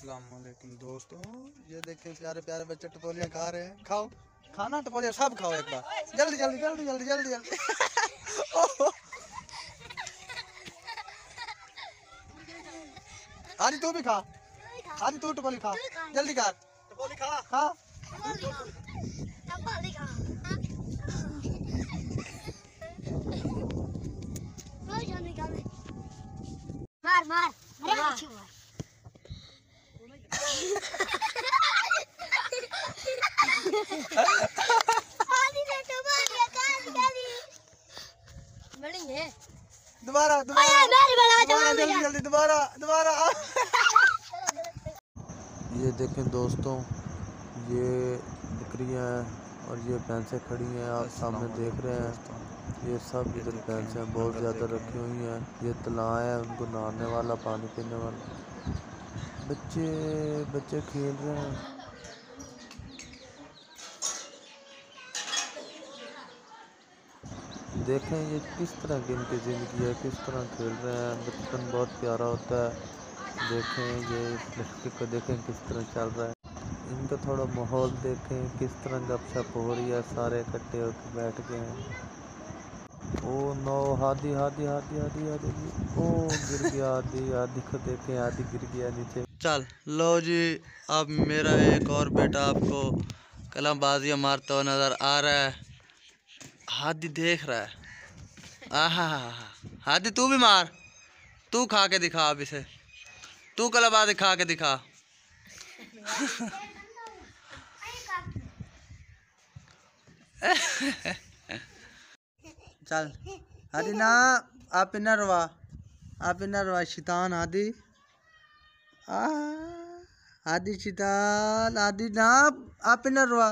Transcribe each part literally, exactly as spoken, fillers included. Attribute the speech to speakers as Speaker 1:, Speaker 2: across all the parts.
Speaker 1: अस्सलाम वालेकुम दोस्तों, ये देखिए प्यारे प्यारे बच्चे टपोलियाँ खा रहे हैं। खाओ खाना टपोलियाँ सब खाओ एक बार, जल्दी जल्दी जल्दी जल्दी जल्दी जल्दी आदि तू भी खा, आदि तू टपोली खा, जल्दी खा टपोली खा खा
Speaker 2: मार मार अरे मार
Speaker 1: दोबारा दोबारा जल्दी जल्दी दोबारा दोबारा ये देखें दोस्तों, ये बकरियां हैं और ये भैंसें खड़ी हैं, आप सामने देख रहे हैं। ये सब इधर भैंसें बहुत ज़्यादा रखी हुई हैं। ये तालाब है, उनको नहाने वाला, पानी पीने वाला। बच्चे बच्चे खेल रहे हैं। देखें ये किस तरह की इनकी ज़िंदगी है, किस तरह खेल रहे हैं। बचपन बहुत प्यारा होता है। देखें ये इस लड़के को देखें किस तरह चल रहा है। इनका थोड़ा माहौल देखें, किस तरह गपशप हो रही है। सारे इकट्ठे होकर बैठ गए हैं। ओ नो, हादी हादी हादी हादी हादी ओ गिर गया आदि। आदि को देखें, आदि गिर गया नीचे। चल लो जी, अब मेरा एक और बेटा आपको कलमबाजियाँ मारता हुआ नज़र आ रहा है। हादी देख रहा है। आहा हादी तू भी मार, तू खा के दिखा अब इसे, तू कलमबाजी खा के दिखा चल हादी ना, आप इन्ना रवा, आप इन्ना रवा शैतान आदि। आदि शैतान आदि ना, आप इन्ना रवा।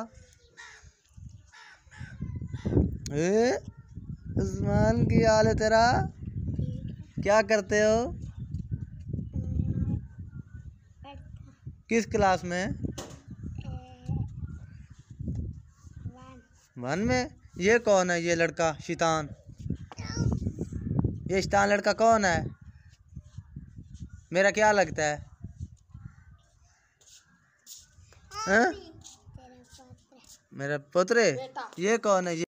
Speaker 1: ए उस्मान की हाल है तेरा, क्या करते हो? किस क्लास में? वन में। ये कौन है? ये लड़का शैतान, ये शैतान लड़का कौन है? मेरा क्या लगता है? हैं? मेरा पुत्र। ये कौन है?